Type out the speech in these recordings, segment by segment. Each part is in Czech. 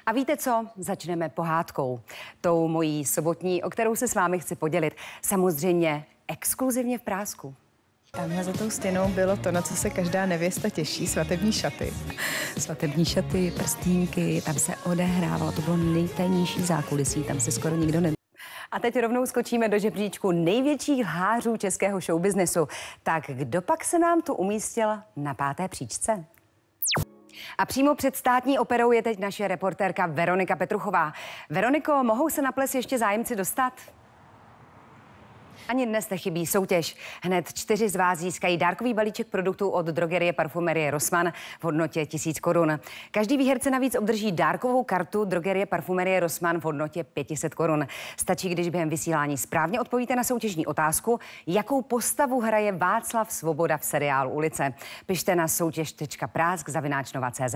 A víte co? Začneme pohádkou. Tou mojí sobotní, o kterou se s vámi chci podělit. Samozřejmě exkluzivně v Prásku. Tamhle za tou stěnou bylo to, na co se každá nevěsta těší, svatební šaty. Svatební šaty, prstínky, tam se odehrávalo, to bylo nejtajnější zákulisí, tam se skoro nikdo neví. A teď rovnou skočíme do žebříčku největších lhářů českého showbiznesu. Tak kdo pak se nám tu umístil na 5. příčce? A přímo před Státní operou je teď naše reportérka Veronika Petruchová. Veroniko, mohou se na ples ještě zájemci dostat? Ani dnes nechybí soutěž. Hned 4 z vás získají dárkový balíček produktů od drogerie Parfumerie Rossmann v hodnotě 1000 korun. Každý výherce navíc obdrží dárkovou kartu drogerie Parfumerie Rossmann v hodnotě 500 korun. Stačí, když během vysílání správně odpovíte na soutěžní otázku, jakou postavu hraje Václav Svoboda v seriálu Ulice. Pište na soutěž.prask@nova.cz.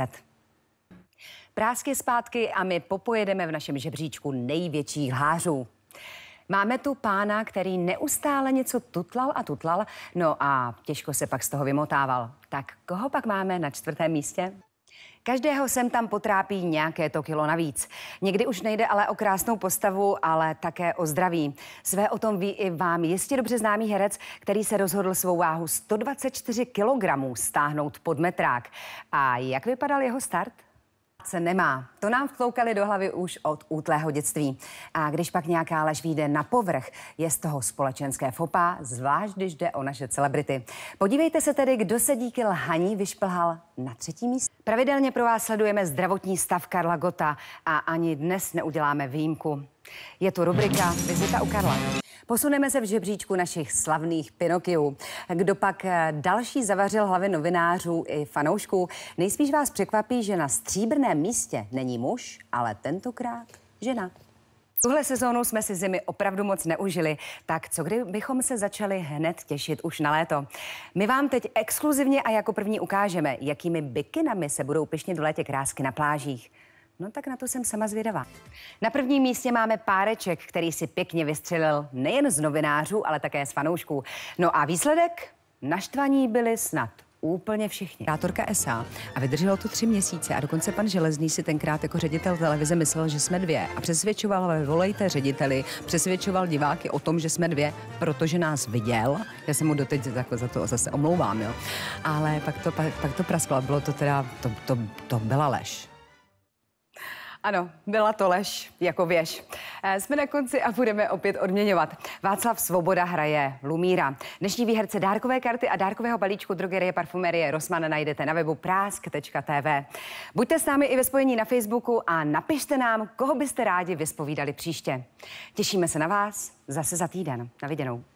Prásk je zpátky a my popojedeme v našem žebříčku největších lhářů. Máme tu pána, který neustále něco tutlal a tutlal, no a těžko se pak z toho vymotával. Tak koho pak máme na 4. místě? Každého sem tam potrápí nějaké to kilo navíc. Někdy už nejde ale o krásnou postavu, ale také o zdraví. Své o tom ví i vám jistě dobře známý herec, který se rozhodl svou váhu 124 kilogramů stáhnout pod metrák. A jak vypadal jeho start? Se nemá. To nám vtloukali do hlavy už od útlého dětství. A když pak nějaká lež vyjde na povrch, je z toho společenské fopa, zvlášť když jde o naše celebrity. Podívejte se tedy, kdo se díky lhaní vyšplhal na 3. místě. Pravidelně pro vás sledujeme zdravotní stav Karla Gotta a ani dnes neuděláme výjimku. Je to rubrika Vizita u Karla. Posuneme se v žebříčku našich slavných Pinokiů. Kdo pak další zavařil hlavy novinářů i fanoušků, nejspíš vás překvapí, že na stříbrném místě není muž, ale tentokrát žena. Tuhle sezónu jsme si zimy opravdu moc neužili, tak co kdybychom se začali hned těšit už na léto? My vám teď exkluzivně a jako první ukážeme, jakými bikinami se budou pyšnit v létě krásky na plážích. No tak na to jsem sama zvědavá. Na 1. místě máme páreček, který si pěkně vystřelil nejen z novinářů, ale také z fanoušků. No a výsledek? Naštvaní byli snad úplně všichni. Tátorka SA a vydrželo to 3 měsíce a dokonce pan Železný si tenkrát jako ředitel televize myslel, že jsme 2 a přesvědčoval, volejte řediteli, přesvědčoval diváky o tom, že jsme 2, protože nás viděl. Já se mu doteď za to zase omlouvám, jo. Ale pak to prasklo, bylo to teda, to byla lež. Ano, byla to lež jako věž. Jsme na konci a budeme opět odměňovat. Václav Svoboda hraje Lumíra. Dnešní výherce dárkové karty a dárkového balíčku drogerie Parfumerie Rossmann najdete na webu prask.tv. Buďte s námi i ve spojení na Facebooku a napište nám, koho byste rádi vyspovídali příště. Těšíme se na vás zase za týden. Na viděnou.